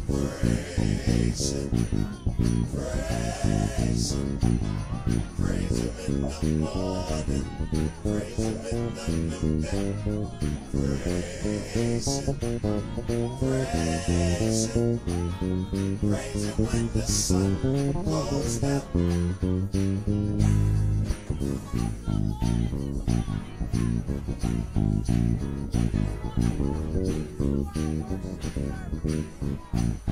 Praise Him, praise Him, praise Him in the morning, praise Him in the noonday, praise Him, praise Him, praise Him when the sun goes down.